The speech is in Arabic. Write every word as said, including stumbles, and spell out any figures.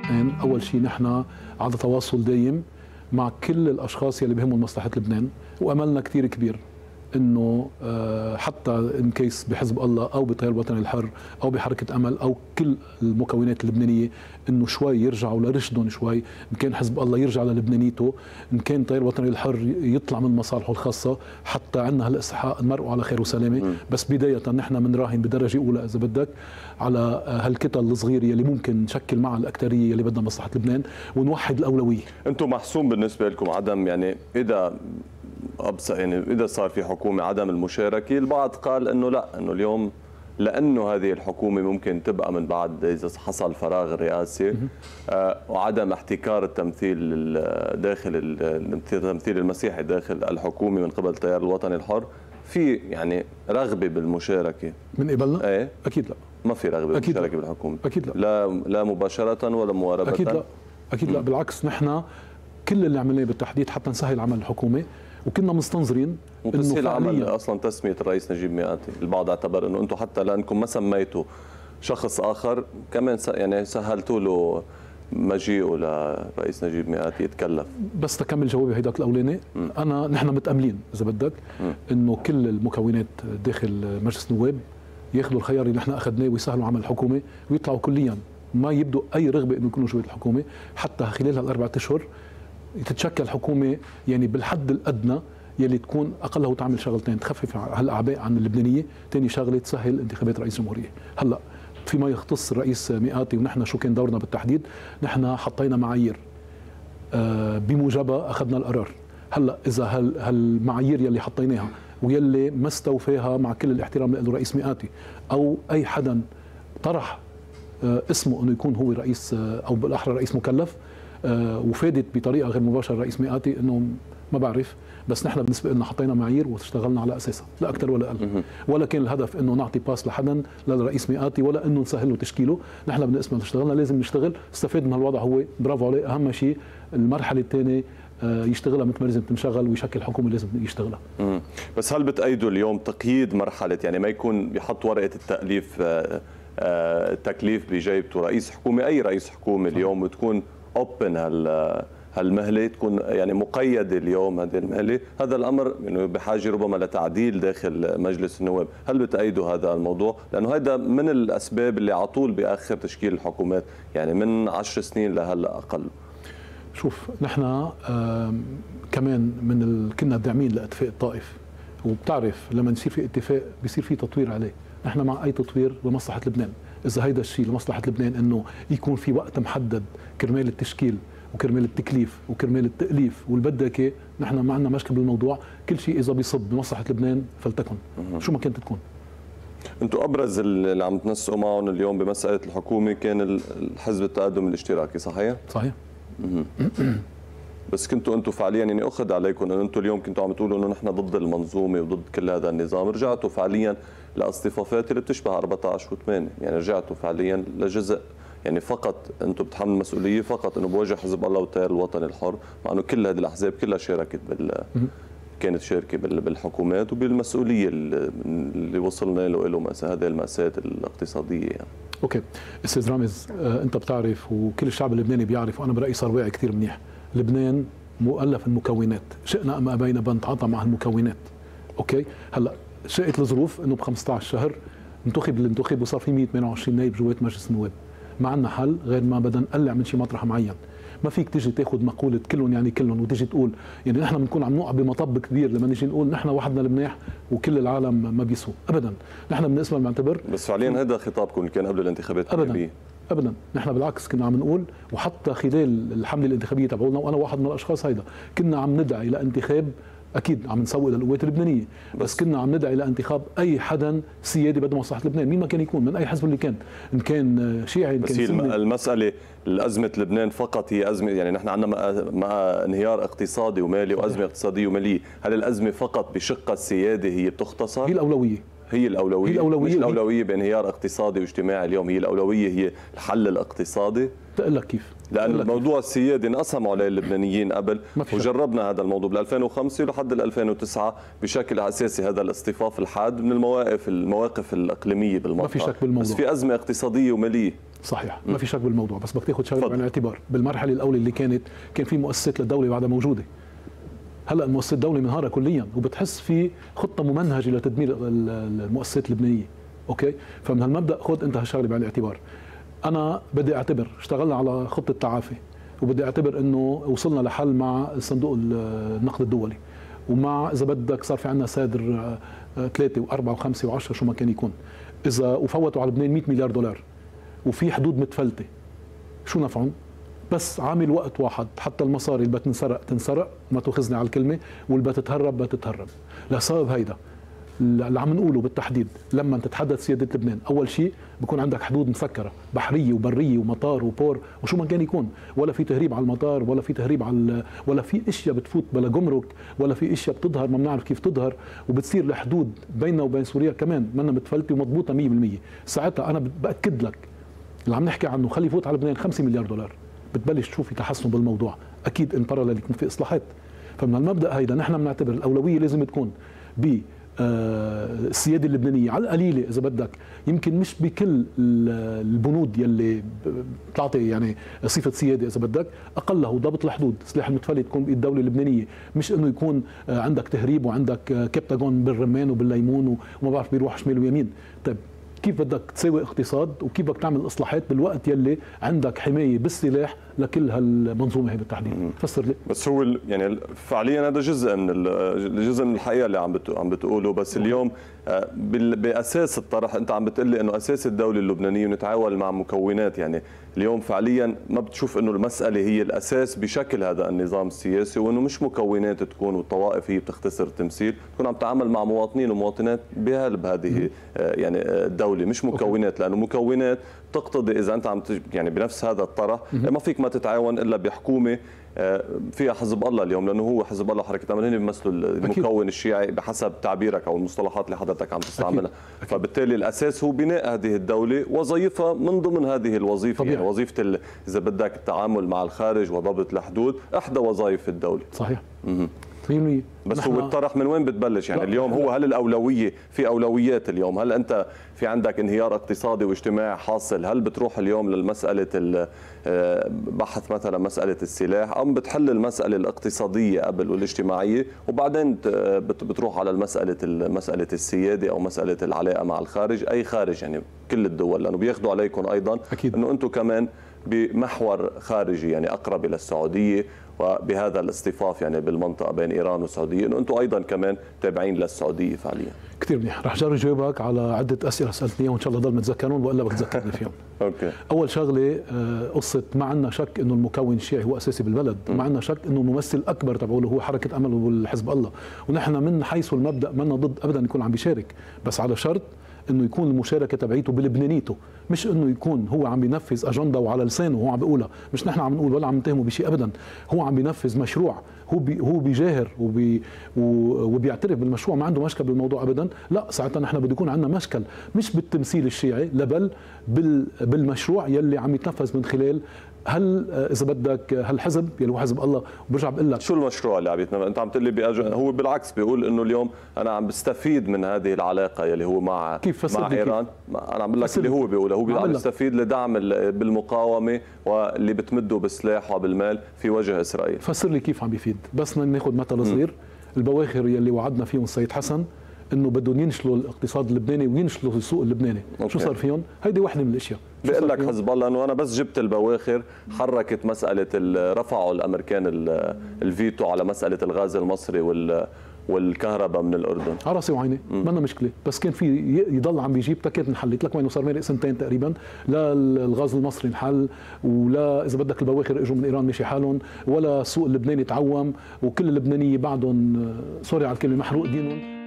أول شيء نحن على تواصل دايم مع كل الأشخاص يلي بهمهم مصلحة لبنان، وأملنا كتير كبير انه حتى ان كيس بحزب الله او بالتيار الوطني الحر او بحركه امل او كل المكونات اللبنانيه انه شوي يرجعوا لرشدهم، شوي ان كان حزب الله يرجع للبنانيته، ان كان التيار الوطني الحر يطلع من مصالحه الخاصه، حتى عندنا هالاستحقاق نمرقوا على خير وسلامه. بس بدايه نحن بنراهن بدرجه اولى اذا بدك على هالكتل الصغيره اللي ممكن نشكل معها الاكثريه اللي بدها مصلحه لبنان ونوحد الاولويه. انتم محسوم بالنسبه لكم عدم يعني اذا أبس يعني إذا صار في حكومة عدم المشاركة، البعض قال إنه لا، إنه اليوم لأنه هذه الحكومة ممكن تبقى من بعد إذا حصل فراغ الرئاسي آه وعدم احتكار التمثيل داخل التمثيل المسيحي داخل الحكومة من قبل التيار الوطني الحر، في يعني رغبة بالمشاركة من قبلنا؟ ايه؟ أكيد لا، ما في رغبة بالمشاركة بالحكومة؟ أكيد لا، لا لا مباشرة ولا مواربة؟ أكيد لا، أكيد لا، بالعكس نحن كل اللي عملناه بالتحديد حتى نسهل عمل الحكومه، وكنا مستنظرين انه العمل اصلا تسميه الرئيس نجيب مئاتي، البعض اعتبر انه انتم حتى لانكم ما سميتوا شخص اخر كمان يعني سهلتوا له مجيئه لرئيس نجيب مئاتي يتكلف. بس تكمل جوابي هيداك الاولاني، انا نحن متاملين اذا بدك انه كل المكونات داخل مجلس النواب ياخذوا الخيار اللي نحن اخذناه ويسهلوا عمل الحكومه ويطلعوا كليا ما يبدوا اي رغبه انه يكونوا جوات الحكومه، حتى خلال هالاربع اشهر تتشكل حكومه يعني بالحد الادنى يلي تكون اقله تعمل شغلتين، تخفف هالاعباء عن اللبنانيه، ثاني شغله تسهل انتخابات رئيس جمهوريه. هلا فيما يختص الرئيس مئاتي ونحن شو كان دورنا بالتحديد، نحن حطينا معايير آه بموجبها اخذنا القرار. هلا اذا هالمعايير يلي حطيناها ويلي ما استوفاها مع كل الاحترام له رئيس مئاتي او اي حدا طرح آه اسمه انه يكون هو رئيس آه او بالاحرى رئيس مكلف آه وفادت بطريقه غير مباشره رئيس مئاتي انه ما بعرف، بس نحن بالنسبه لنا حطينا معايير واشتغلنا على اساسها، لا اكثر ولا اقل. ولا كان الهدف انه نعطي باس لحدا للرئيس مئاتي ولا انه نسهل له تشكيله، نحن بالنسبه لنا اشتغلنا لازم نشتغل، استفاد من هالوضع هو برافو عليه، اهم شيء المرحله الثانيه يشتغلها مثل ما لازم تنشغل ويشكل حكومه لازم يشتغلها. مم. بس هل بتأيدوا اليوم تقييد مرحله يعني ما يكون بيحط ورقه التأليف التكليف بجيبته رئيس حكومه، اي رئيس حكومه اليوم وتكون اوبن هال هالمهله تكون يعني مقيده اليوم هذه المهله، هذا الامر يعني بحاجه ربما لتعديل داخل مجلس النواب، هل بتأيدوا هذا الموضوع؟ لانه هذا من الاسباب اللي على طول باخر تشكيل الحكومات، يعني من عشر سنين لهلا اقل. شوف نحن كمان من ال... كنا داعمين لاتفاق الطائف، وبتعرف لما يصير في اتفاق بيصير في تطوير عليه، نحن مع اي تطوير لمصلحه لبنان، اذا هيدا الشيء لمصلحه لبنان انه يكون في وقت محدد كرمال التشكيل وكرمال التكليف وكرمال التأليف والبدكه، نحن ما عندنا مشكله بالموضوع، كل شيء اذا بيصب بمصلحه لبنان فلتكن شو ما كانت تكون. انتم ابرز اللي عم تنسقوا معهم اليوم بمساله الحكومه كان الحزب التقدم الاشتراكي، صحيح؟ صحيح. بس كنتوا انتم فعليا يعني اخذ عليكم انه انتم اليوم كنتوا عم تقولوا انه نحن ضد المنظومه وضد كل هذا النظام، رجعتوا فعليا لاصطفافات اللي بتشبه أربعة عشر وثمانية، يعني رجعتوا فعليا لجزء يعني فقط انتم بتحملوا المسؤوليه فقط انه بوجه حزب الله والتيار الوطني الحر، مع انه كل هذه الاحزاب كلها شاركت بال كانت شاركه بالحكومات وبالمسؤوليه اللي وصلنا له له هذه المأساة الاقتصاديه يعني. اوكي استاذ رامز، آه انت بتعرف وكل الشعب اللبناني بيعرف وانا برايي صار واعي كثير منيح، لبنان مؤلف المكونات، شئنا ام ابينا بنتعاطى مع المكونات. اوكي هلا شاءت الظروف انه ب خمسة عشر شهر انتخب اللي انتخب وصار في مئة وثمانية وعشرين نائب جوات مجلس النواب، ما عندنا حل غير ما بدنا نقلع من شي مطرح معين. ما فيك تيجي تاخذ مقوله كلهم يعني كلهم وتيجي تقول يعني نحن بنكون عم نوقع بمطب كبير لما نيجي نقول نحن وحدنا المنيح وكل العالم ما بيسوى، ابدا، نحن بالنسبه لنا بس فعليا هذا خطابكم اللي كان قبل الانتخابات ابدا ابدا، نحن بالعكس كنا عم نقول، وحتى خلال الحمله الانتخابيه تبعولنا وانا واحد من الاشخاص هيدا كنا عم ندعي لانتخاب، اكيد عم نسوق للقوات اللبنانيه، بس, بس كنا عم ندعي لانتخاب اي حدا سيادي بده مصلحه لبنان، مين ما كان يكون من اي حزب اللي كان، ان كان شيعي ان بس كان هي المساله الازمه لبنان فقط هي ازمه، يعني نحن عندنا مع انهيار اقتصادي ومالي وازمه اقتصاديه وماليه، هل الازمه فقط بشقها السيادي هي بتختصر؟ هي الاولويه هي الاولويه هي الاولويه مش الاولويه بانهيار اقتصادي واجتماعي، اليوم هي الاولويه هي الحل الاقتصادي. تقول لك كيف، لأن الموضوع السيادي انقسموا عليه اللبنانيين قبل، وجربنا هذا الموضوع بال ألفين وخمسة لحد ال ألفين وتسعة بشكل أساسي. هذا الاصطفاف الحاد من المواقف المواقف الإقليمية بالمنطقة. ما في شك بالموضوع، بس في أزمة اقتصادية ومالية. صحيح، ما في شك بالموضوع، بس بدك تاخذ شغله بعين الاعتبار. بالمرحله الاولى اللي كانت كان في مؤسسات للدوله بعدها موجوده. هلا المؤسسات الدوله منهارة كليا، وبتحس في خطه ممنهجه لتدمير المؤسسات اللبنانيه. اوكي، فمن هالمبدا خذ انت هالشغله بعين الاعتبار. انا بدي اعتبر اشتغلنا على خطه تعافي، وبدي اعتبر انه وصلنا لحل مع صندوق النقد الدولي، ومع اذا بدك صار في عندنا سادر ثلاثه واربعه وخمسه وعشره شو ما كان يكون. اذا وفوتوا على لبنان مئة مليار دولار وفي حدود متفلته، شو نفعهم؟ بس عامل وقت واحد، حتى المصاري اللي بتنسرق تنسرق، ما تاخذني على الكلمه، واللي بتتهرب بتتهرب. لسبب هيدا اللي عم نقوله بالتحديد، لما تتحدث سياده لبنان، اول شيء بكون عندك حدود مسكره، بحريه وبريه ومطار وبور وشو ما كان يكون، ولا في تهريب على المطار، ولا في تهريب على، ولا في اشياء بتفوت بلا جمرك، ولا في اشياء بتظهر ما بنعرف كيف تظهر، وبتصير الحدود بيننا وبين سوريا كمان منا متفلته ومضبوطه مية بالمية. ساعتها انا باكد لك اللي عم نحكي عنه خلي يفوت على لبنان خمسة مليار دولار، بتبلش تشوفي تحسن بالموضوع، اكيد ان باراليل يكون في اصلاحات. فمن المبدا هيدا نحن بنعتبر الاولويه لازم تكون ب السياده اللبنانيه على القليله اذا بدك، يمكن مش بكل البنود يلي بتعطي يعني صفه سياده اذا بدك، اقله ضبط الحدود، سلاح المتفلت تكون بايد الدوله اللبنانيه، مش انه يكون عندك تهريب وعندك كبتاغون بالرمان وبالليمون وما بعرف بيروح شمال ويمين. طيب كيف بدك تساوي اقتصاد وكيف بدك تعمل اصلاحات بالوقت يلي عندك حمايه بالسلاح لكل هالمنظومه هي بالتحديد؟ فسر لي. بس هو يعني فعليا هذا جزء من جزء من الحقيقه اللي عم عم بتقوله، بس اليوم باساس الطرح انت عم بتقول لي انه اساس الدوله اللبنانيه ونتعامل مع مكونات، يعني اليوم فعليا ما بتشوف انه المساله هي الاساس بشكل هذا النظام السياسي، وانه مش مكونات تكون والطوائف هي بتختصر التمثيل، تكون عم تعامل مع مواطنين ومواطنات بقلب هذه يعني الدوله، مش مكونات، لانه مكونات تقتضي اذا انت عم يعني بنفس هذا الطرح ما فيك ما تتعاون الا بحكومه فيها حزب الله اليوم، لانه هو حزب الله وحركه امل هن بيمثلوا المكون الشيعي بحسب تعبيرك او المصطلحات اللي حضرتك عم تستعملها. فبالتالي الاساس هو بناء هذه الدوله، وظيفه من ضمن هذه الوظيفه طبيعي. يعني وظيفه اذا بدك التعامل مع الخارج وضبط الحدود احدى وظائف الدوله. صحيح. مم. بس هو الطرح من وين بتبلش؟ يعني اليوم هو هل الاولويه في اولويات اليوم؟ هل انت في عندك انهيار اقتصادي واجتماعي حاصل، هل بتروح اليوم للمساله بحث مثلا مساله السلاح، ام بتحل المساله الاقتصاديه قبل والاجتماعيه وبعدين بتروح على المساله مساله السياده او مساله العلاقه مع الخارج، اي خارج يعني كل الدول، لانه بياخذوا عليكم ايضا أكيد. انه انتم كمان بمحور خارجي يعني اقرب الى السعوديه، وبهذا الاصطفاف يعني بالمنطقه بين ايران والسعوديه، انه انتم ايضا كمان تابعين للسعوديه فعليا. كثير منيح، رح جرب جاوبك على عده اسئله سالتني وان شاء الله ضل متذكرون والا بتذكرني فيهم. اوكي. اول شغله قصه ما عندنا شك انه المكون الشيعي هو اساسي بالبلد، ما عندنا شك انه الممثل الاكبر تبعه هو حركه امل والحزب الله، ونحن من حيث المبدا منا ضد ابدا يكون عم بيشارك، بس على شرط انه يكون المشاركه تبعيته بلبنانيته، مش انه يكون هو عم بينفذ اجنده وعلى لسانه وهو عم بيقولها، مش نحن عم نقول ولا عم نتهمه بشيء ابدا، هو عم بينفذ مشروع، هو بي هو بيجاهر وبي وبيعترف بالمشروع، ما عنده مشكل بالموضوع ابدا، لا ساعتها نحن بده يكون عندنا مشكل مش بالتمثيل الشيعي، بل بالمشروع يلي عم يتنفذ من خلال هل اذا بدك هالحزب يلي هو حزب الله. وبرجع بقول لك شو المشروع اللي عم يتنفذ؟ انت عم تقول لي بأج... هو بالعكس بيقول انه اليوم انا عم بستفيد من هذه العلاقه يلي هو مع كيف مع ايران كيف؟ انا عم بقول لك اللي هو بيقوله، هو عم يستفيد لدعم بالمقاومه واللي بتمده بالسلاح وبالمال في وجه اسرائيل. فسر لي كيف عم بيفيد. بس ناخذ مثل صغير، البواخر يلي وعدنا فيهم السيد حسن انه بدهم ينشلوا الاقتصاد اللبناني وينشلوا السوق اللبناني، أوكي. شو صار فيهم؟ هيدي وحده من الاشياء. بقول لك حزب الله انه انا بس جبت البواخر حركت مساله رفعوا الامريكان الفيتو على مساله الغاز المصري وال والكهرباء من الاردن. على راسي وعيني، ما لنا مشكله، بس كان في يضل عم بيجيب تكات انحلت لك وينه صار مارق سنتين تقريبا، لا الغاز المصري انحل، ولا اذا بدك البواخر اجوا من ايران مشي حالهم، ولا السوق اللبناني تعوم، وكل اللبنانيه بعدهم سوري على الكلمه محروق دينهم.